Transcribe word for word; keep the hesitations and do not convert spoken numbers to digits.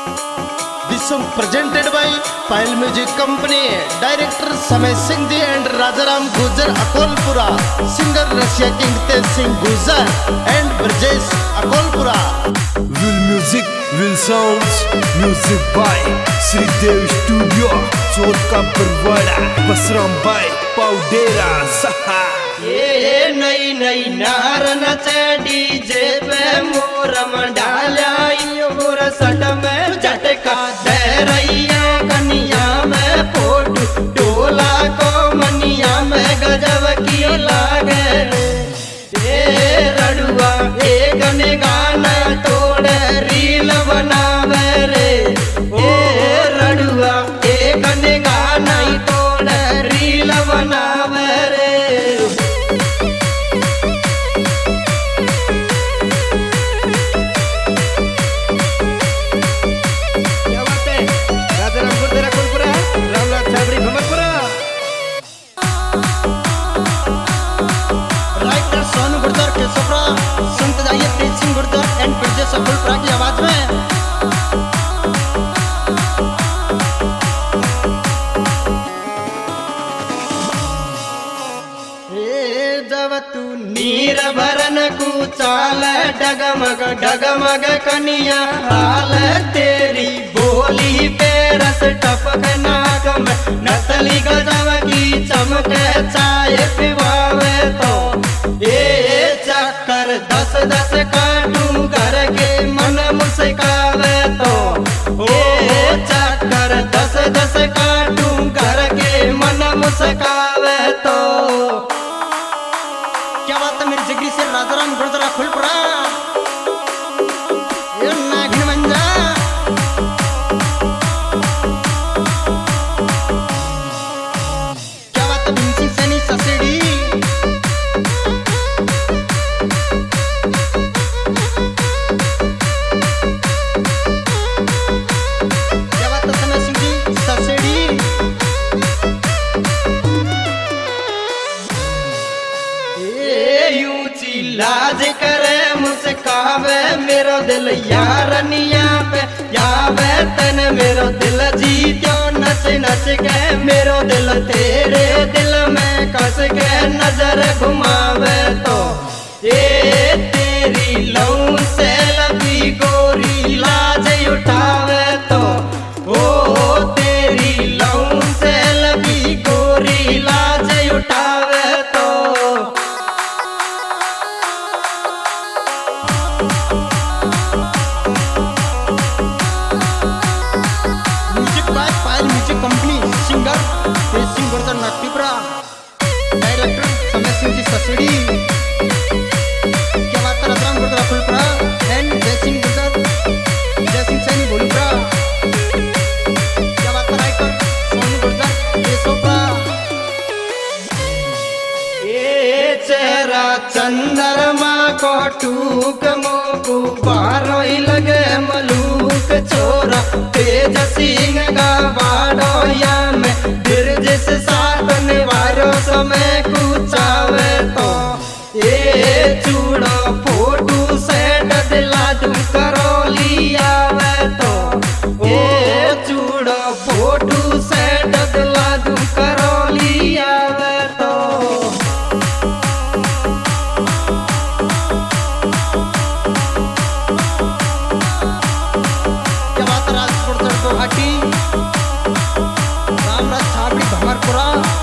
This song presented by Pile Music Company, director Samay Singh Ji and Rajaram Gujar Akolpura, singer Russia King Tej Singh Gujar and Brajesh Akolpura. Will Music, Will Sounds, music by Sri Dev Studio, Chot ka Parwada, Basram by Paudera Saha. ये नई नई नार नचे DJ पे मोरम डाला मोर सट में झटका दे रैया कनिया में फोटू डोला को मनिया में गजब की लागे ये रड़ुआ एक ने गाना तोड़े रील बनावे रे ये रड़ुआ एक ने गाना तोड़े रील बनावे रे। संत जाइए तेज सिंह गुर्जर एंड ब्रजेश अकोलपुरा की आवाज में। जब तू नीर भरन को चाल डगमग डगमग कनिया हाल तेरी बोली पे रस टपक नाक में नसली गजब की चमक चाय पिवावे तो ये चक्कर दस दस काटू घर के मन मुस्कावे तो ये चक्कर दस दस काटू घर के मन मुस्कावे तो। क्या बात है मेरी जिगरी से राजाराम गुर्जर अकोलपुरा ये नागिन मंजा। क्या बात है भिंसी सैनी ससेड़ी। लाज करे मुस्कावे मेरो दिल यारनिया पे यावे तन मेरो दिल जीत्यो नच नच के मेरो दिल तेरे दिल में कस के नजर घुमावे तो ये तेरी लहू से लबी गोरी लाज उठावे तो ओ तेरी लहू से लबी गोरी लाज उठावे तो। सिंगर तेज सिंह गुर्जर नागटिपुरा, डायरेक्टर समय सिंह जी ससेड़ी। क्या बात है राजाराम गुर्जर अकोलपुरा एंड जय सिंह गुर्जर जय सिंह सैनी भोलपुरा। क्या बात है राइटर सोनू गुर्जर केशोपुरा। ये चेहरा चंद्रमा को टूक मोकू बारो ही लगे मलूक छोरा तेज सिंह का बाड़ो या में बिरजिस साधन वारो समय कुचावे तो ये चूड़ो फोटू से दिला तू करो लियावे तो ये चूड़ो फोटू से दिला तू करो लियावे तो। रामराज छावड़ी भंगरपुरा